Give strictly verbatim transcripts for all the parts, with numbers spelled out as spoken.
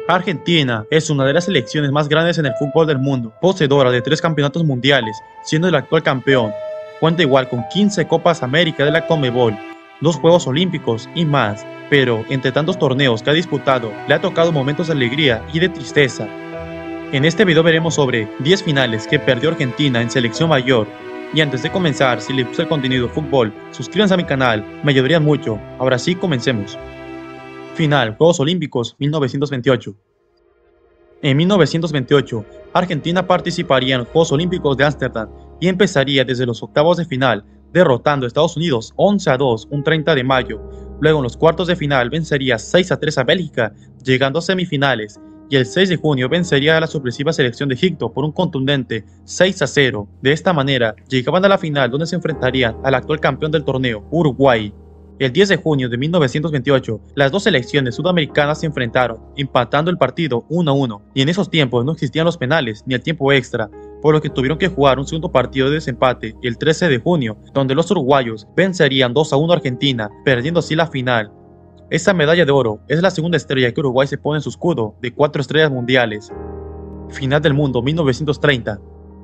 Argentina es una de las selecciones más grandes en el fútbol del mundo, poseedora de tres campeonatos mundiales, siendo el actual campeón. Cuenta igual con quince Copas América de la Conmebol, dos Juegos Olímpicos y más, pero entre tantos torneos que ha disputado, le ha tocado momentos de alegría y de tristeza. En este video veremos sobre diez finales que perdió Argentina en selección mayor. Y antes de comenzar, si les gusta el contenido de fútbol, suscríbanse a mi canal, me ayudarían mucho. Ahora sí, comencemos. Final, Juegos Olímpicos mil novecientos veintiocho. En mil novecientos veintiocho, Argentina participaría en los Juegos Olímpicos de Ámsterdam y empezaría desde los octavos de final, derrotando a Estados Unidos once a dos un treinta de mayo. Luego en los cuartos de final vencería seis a tres a Bélgica, llegando a semifinales, y el seis de junio vencería a la sorpresiva selección de Egipto por un contundente seis a cero. De esta manera, llegaban a la final donde se enfrentarían al actual campeón del torneo, Uruguay. El diez de junio de mil novecientos veintiocho, las dos selecciones sudamericanas se enfrentaron, empatando el partido uno a uno, y en esos tiempos no existían los penales ni el tiempo extra, por lo que tuvieron que jugar un segundo partido de desempate el trece de junio, donde los uruguayos vencerían dos a uno a Argentina, perdiendo así la final. Esta medalla de oro es la segunda estrella que Uruguay se pone en su escudo de cuatro estrellas mundiales. Final del mundo mil novecientos treinta.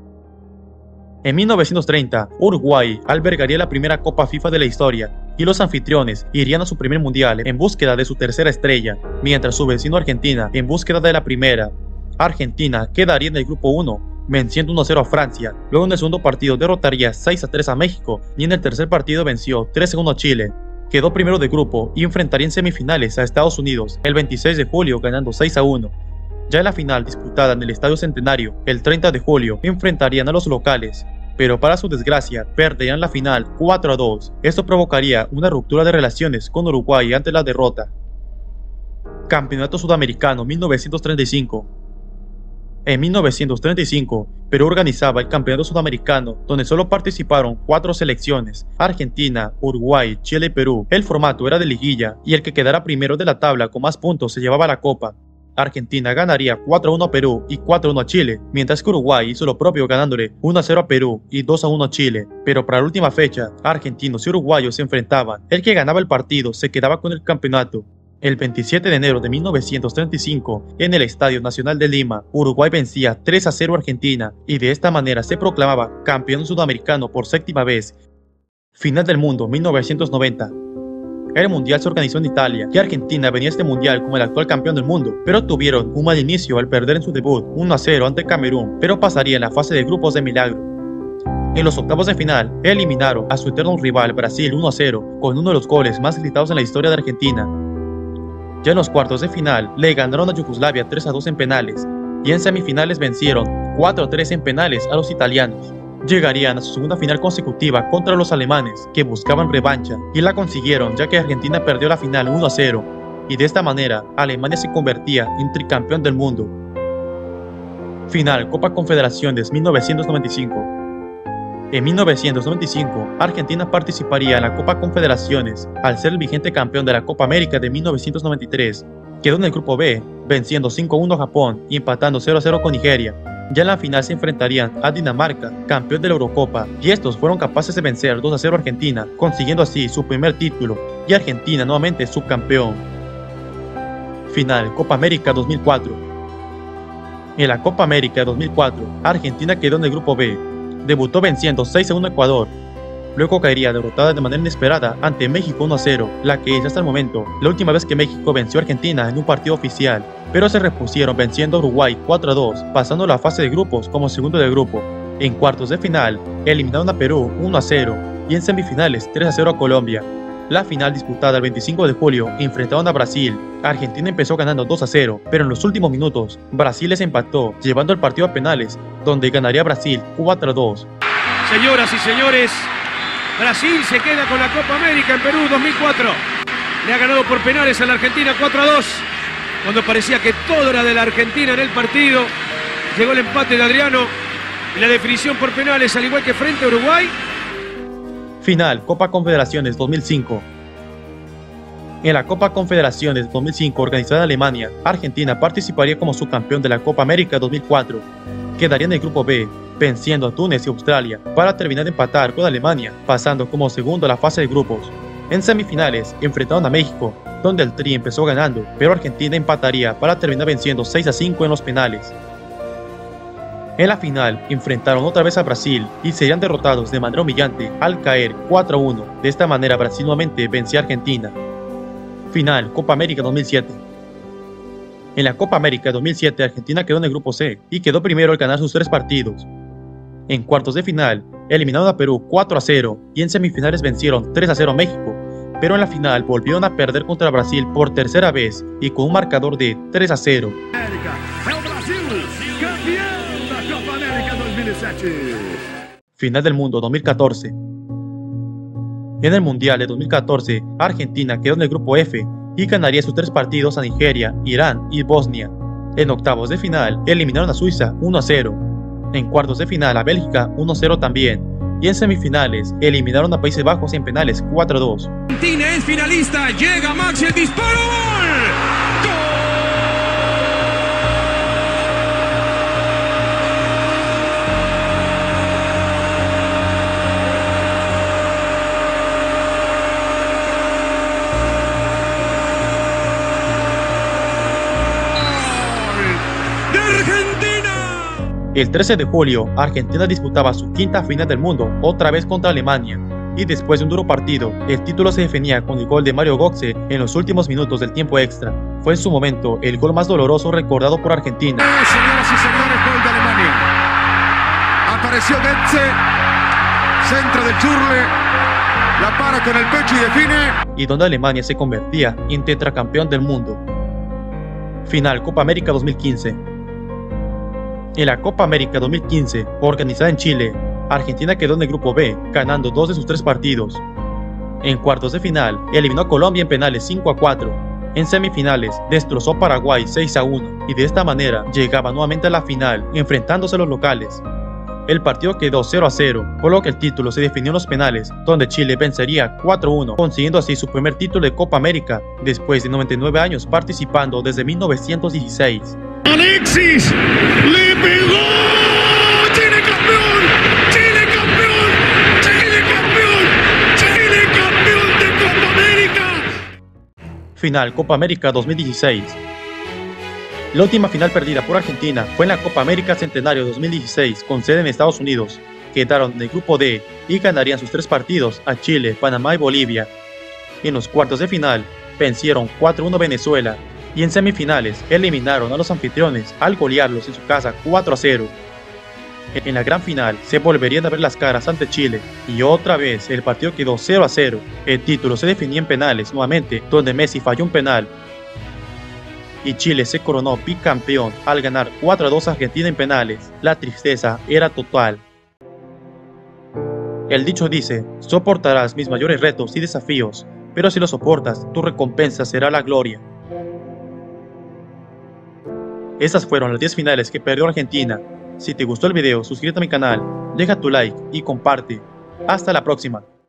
En mil novecientos treinta, Uruguay albergaría la primera Copa FIFA de la historia, y los anfitriones irían a su primer mundial en búsqueda de su tercera estrella, mientras su vecino Argentina en búsqueda de la primera. Argentina quedaría en el grupo uno, venciendo uno a cero a Francia. Luego en el segundo partido derrotaría seis a tres a México, y en el tercer partido venció tres a uno a Chile. Quedó primero de grupo y enfrentaría en semifinales a Estados Unidos el veintiséis de julio, ganando seis a uno. Ya en la final, disputada en el Estadio Centenario el treinta de julio, enfrentarían a los locales, pero para su desgracia perderían la final cuatro a dos. Esto provocaría una ruptura de relaciones con Uruguay ante la derrota. Campeonato Sudamericano mil novecientos treinta y cinco. En mil novecientos treinta y cinco, Perú organizaba el Campeonato Sudamericano, donde solo participaron cuatro selecciones: Argentina, Uruguay, Chile y Perú. El formato era de liguilla, y el que quedara primero de la tabla con más puntos se llevaba la copa. Argentina ganaría cuatro a uno a Perú y cuatro a uno a Chile, mientras que Uruguay hizo lo propio ganándole uno a cero a Perú y dos a uno a Chile. Pero para la última fecha, argentinos y uruguayos se enfrentaban. El que ganaba el partido se quedaba con el campeonato. El veintisiete de enero de mil novecientos treinta y cinco, en el Estadio Nacional de Lima, Uruguay vencía tres a cero a Argentina, y de esta manera se proclamaba campeón sudamericano por séptima vez. Final del mundo mil novecientos noventa. El mundial se organizó en Italia, y Argentina venía a este mundial como el actual campeón del mundo, pero tuvieron un mal inicio al perder en su debut uno a cero ante Camerún, pero pasaría en la fase de grupos de milagro. En los octavos de final, eliminaron a su eterno rival Brasil uno a cero, con uno de los goles más gritados en la historia de Argentina. Ya en los cuartos de final, le ganaron a Yugoslavia tres a dos en penales, y en semifinales vencieron cuatro a tres en penales a los italianos. Llegarían a su segunda final consecutiva contra los alemanes, que buscaban revancha, y la consiguieron ya que Argentina perdió la final uno a cero, y de esta manera Alemania se convertía en tricampeón del mundo. Final, Copa Confederaciones mil novecientos noventa y cinco. En mil novecientos noventa y cinco, Argentina participaría en la Copa Confederaciones, al ser el vigente campeón de la Copa América de mil novecientos noventa y tres. Quedó en el grupo B, venciendo cinco a uno a Japón y empatando cero a cero con Nigeria. Ya en la final se enfrentarían a Dinamarca, campeón de la Eurocopa, y estos fueron capaces de vencer dos a cero a Argentina, consiguiendo así su primer título, y Argentina nuevamente subcampeón. Final, Copa América dos mil cuatro. En la Copa América dos mil cuatro, Argentina quedó en el grupo B. Debutó venciendo seis a uno a Ecuador. Luego caería derrotada de manera inesperada ante México uno a cero, la que es hasta el momento la última vez que México venció a Argentina en un partido oficial, pero se repusieron venciendo a Uruguay cuatro a dos, pasando la fase de grupos como segundo de grupo. En cuartos de final, eliminaron a Perú uno a cero y en semifinales tres a cero a Colombia. La final, disputada el veinticinco de julio, enfrentaron a Brasil. Argentina empezó ganando dos a cero, pero en los últimos minutos, Brasil les empató, llevando el partido a penales, donde ganaría Brasil cuatro a dos. Señoras y señores, Brasil se queda con la Copa América en Perú dos mil cuatro. Le ha ganado por penales a la Argentina cuatro a dos. Cuando parecía que todo era de la Argentina en el partido, llegó el empate de Adriano y la definición por penales, al igual que frente a Uruguay. Final, Copa Confederaciones dos mil cinco. En la Copa Confederaciones dos mil cinco, organizada en Alemania, Argentina participaría como subcampeón de la Copa América dos mil cuatro. Quedaría en el grupo B, venciendo a Túnez y Australia, para terminar de empatar con Alemania, pasando como segundo a la fase de grupos. En semifinales enfrentaron a México, donde el Tri empezó ganando, pero Argentina empataría para terminar venciendo seis a cinco en los penales. En la final enfrentaron otra vez a Brasil y serían derrotados de manera humillante al caer cuatro a uno. De esta manera Brasil nuevamente venció a Argentina. Final Copa América dos mil siete. En la Copa América dos mil siete Argentina quedó en el grupo C y quedó primero al ganar sus tres partidos. En cuartos de final eliminaron a Perú cuatro a cero y en semifinales vencieron tres a cero a México, pero en la final volvieron a perder contra Brasil por tercera vez y con un marcador de tres a cero. Final del Mundo dos mil catorce. En el Mundial de dos mil catorce, Argentina quedó en el grupo F y ganaría sus tres partidos a Nigeria, Irán y Bosnia. En octavos de final, eliminaron a Suiza uno a cero. En cuartos de final a Bélgica uno a cero también. Y en semifinales, eliminaron a Países Bajos en penales cuatro a dos. Argentina es finalista, llega Maxi el disparo, ¡gol! El trece de julio, Argentina disputaba su quinta final del mundo, otra vez contra Alemania, y después de un duro partido, el título se definía con el gol de Mario Götze en los últimos minutos del tiempo extra. Fue en su momento el gol más doloroso recordado por Argentina. Eh, señoras y señores, gol de Alemania. Apareció Götze, centro del Churle, la para con el pecho y define. Y donde Alemania se convertía en tetracampeón del mundo. Final Copa América dos mil quince. En la Copa América dos mil quince, organizada en Chile, Argentina quedó en el grupo B, ganando dos de sus tres partidos. En cuartos de final, eliminó a Colombia en penales cinco a cuatro. En semifinales, destrozó a Paraguay seis a uno, y de esta manera llegaba nuevamente a la final, enfrentándose a los locales. El partido quedó cero a cero, por lo que el título se definió en los penales, donde Chile vencería cuatro a uno, consiguiendo así su primer título de Copa América, después de noventa y nueve años participando desde mil novecientos dieciséis. Alexis le pegó. Chile campeón, Chile campeón, Chile campeón, Chile campeón de Copa América. Final Copa América dos mil dieciséis. La última final perdida por Argentina fue en la Copa América Centenario dos mil dieciséis con sede en Estados Unidos. Quedaron en el grupo D y ganarían sus tres partidos a Chile, Panamá y Bolivia. En los cuartos de final vencieron cuatro a uno a Venezuela. Y en semifinales eliminaron a los anfitriones al golearlos en su casa cuatro a cero. En la gran final se volverían a ver las caras ante Chile y otra vez el partido quedó cero a cero. El título se definía en penales nuevamente, donde Messi falló un penal y Chile se coronó bicampeón al ganar cuatro a dos a Argentina en penales. La tristeza era total. El dicho dice: soportarás mis mayores retos y desafíos, pero si los soportas, tu recompensa será la gloria. Estas fueron las diez finales que perdió Argentina. Si te gustó el video, suscríbete a mi canal, deja tu like y comparte. Hasta la próxima.